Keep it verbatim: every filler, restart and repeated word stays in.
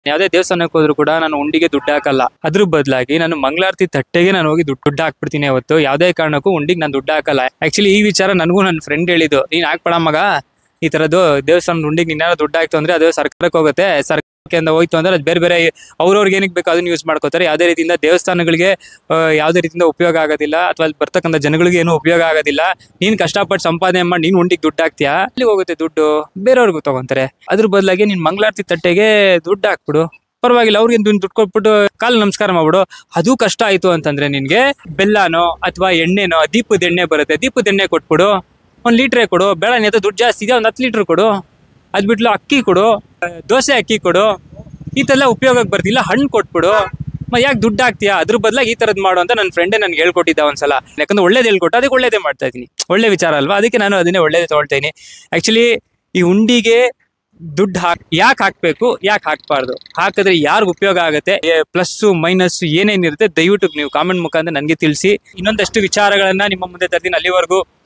ಯಾವುದೇ ದೇವಸ್ಥಾನಕ್ಕೆ ಹೋದ್ರು ಕೂಡ ನಾನು ಉಂಡಿಗೆ ದುಡ್ಡು ಹಾಕಲ್ಲ. ಅದ್ರ ಬದಲಾಗಿ ನಾನು ಮಂಗಳಾರತಿ ತಟ್ಟೆಗೆ ನಾನು ಹೋಗಿ ದುಡ್ಡು ದುಡ್ಡು ಹಾಕ್ಬಿಡ್ತೀನಿ. ಅವತ್ತು ಯಾವುದೇ ಕಾರಣಕ್ಕೂ ಉಂಡಿಗೆ ನಾನು ದುಡ್ಡು ಹಾಕಲ್ಲ. ಆಕ್ಚುಲಿ ಈ ವಿಚಾರ ನನಗೂ ನನ್ನ ಫ್ರೆಂಡ್ ಹೇಳಿದ್ದು, ನೀನ್ ಹಾಕ್ಬೇಡ ಮಗ, ಈ ತರದ್ದು ದೇವಸ್ಥಾನದ ಉಂಡಿಗೆ ನಿನ್ನ ದುಡ್ಡು ಹಾಕ್ತು ಅಂದ್ರೆ ಅದು ಸರ್ಕಾರಕ್ಕೆ ಹೋಗುತ್ತೆ, ಸರ್ಕಾರಕ್ಕೆ ಹೋಯ್ತು ಅಂದ್ರೆ ಅದು ಬೇರೆ ಬೇರೆ ಅವ್ರವ್ರಿಗೆ ಏನಕ್ಕೆ ಬೇಕು ಅದನ್ನ ಯೂಸ್ ಮಾಡ್ಕೋತಾರೆ. ಯಾವುದೇ ರೀತಿಯಿಂದ ದೇವಸ್ಥಾನಗಳಿಗೆ ಯಾವುದೇ ರೀತಿಯಿಂದ ಉಪಯೋಗ ಆಗೋದಿಲ್ಲ, ಅಥವಾ ಅಲ್ಲಿ ಬರ್ತಕ್ಕಂಥ ಜನಗಳಿಗೆ ಏನು ಉಪಯೋಗ ಆಗೋದಿಲ್ಲ. ನೀನ್ ಕಷ್ಟಪಟ್ಟು ಸಂಪಾದನೆ ಮಾಡಿ ನೀನ್ ಉಂಡಿಗೆ ದುಡ್ಡು ಹಾಕ್ತೀಯಾ, ಅಲ್ಲಿ ಹೋಗುತ್ತೆ ದುಡ್ಡು, ಬೇರೆಯವ್ರಿಗೂ ತಗೊಂತಾರೆ. ಅದ್ರ ಬದಲಾಗಿ ನೀನ್ ಮಂಗಳಾರತಿ ತಟ್ಟೆಗೆ ದುಡ್ಡು ಹಾಕ್ಬಿಡು, ಪರವಾಗಿಲ್ಲ. ಅವ್ರಿಗೆ ದುಡ್ಡು ಕೊಟ್ಬಿಟ್ಟು ಕಾಲು ನಮಸ್ಕಾರ ಮಾಡ್ಬಿಡು. ಅದು ಕಷ್ಟ ಆಯ್ತು ಅಂತಂದ್ರೆ ನಿನ್ಗೆ ಬೆಲ್ಲನೋ ಅಥವಾ ಎಣ್ಣೆನೋ, ದೀಪದ ಎಣ್ಣೆ ಬರುತ್ತೆ, ದೀಪದ ಎಣ್ಣೆ ಕೊಟ್ಬಿಡು. ಒಂದ್ ಲೀಟ್ರೇ ಕೊಡು, ಬೇಡ ನೀ ದುಡ್ಡು ಜಾಸ್ತಿ ಇದೆ, ಒಂದ್ ಹತ್ತು ಲೀಟರ್ ಕೊಡು. ಅದ್ ಬಿಟ್ಲು ಅಕ್ಕಿ ಕೊಡು, ದೋಸೆ ಅಕ್ಕಿ ಕೊಡು, ಈ ತರ ಉಪಯೋಗಕ್ಕೆ ಬರ್ತಿಲ್ಲ. ಹಣ್ಣು ಕೊಟ್ಬಿಡು, ಯಾಕೆ ದುಡ್ಡು ಹಾಕ್ತೀಯಾ? ಅದ್ರ ಬದಲಾಗಿ ಈ ತರದ್ ಮಾಡು ಅಂತ ನನ್ನ ಫ್ರೆಂಡೇ ನನ್ಗೆ ಹೇಳ್ಕೊಟ್ಟಿದ್ದ ಒಂದ್ಸಲ. ಯಾಕಂದ್ರೆ ಒಳ್ಳೇದು ಹೇಳ್ಕೊಟ್ಟು ಅದಕ್ಕೆ ಒಳ್ಳೇದೇ ಮಾಡ್ತಾ ಇದೀನಿ, ಒಳ್ಳೆ ವಿಚಾರ ಅಲ್ವಾ, ಅದಕ್ಕೆ ನಾನು ಅದನ್ನೇ ಒಳ್ಳೇದೇ ತಗೊಳ್ತೀನಿ. ಆಕ್ಚುಲಿ ಈ ಉಂಡಿಗೆ ದುಡ್ಡು ಹಾಕ್ ಯಾಕೆ ಹಾಕ್ಬೇಕು, ಯಾಕೆ ಹಾಕ್ಬಾರ್ದು, ಹಾಕಿದ್ರೆ ಯಾರಿಗ ಉಪಯೋಗ ಆಗುತ್ತೆ, ಪ್ಲಸ್ ಮೈನಸ್ ಏನೇನಿರುತ್ತೆ ದಯವಿಟ್ಟು ನೀವು ಕಾಮೆಂಟ್ ಮುಖಾಂತರ ನನಗೆ ತಿಳಿಸಿ. ಇನ್ನೊಂದಷ್ಟು ವಿಚಾರಗಳನ್ನ ನಿಮ್ಮ ಮುಂದೆ ತರ್ತೀನಿ. ಅಲ್ಲಿವರೆಗೂ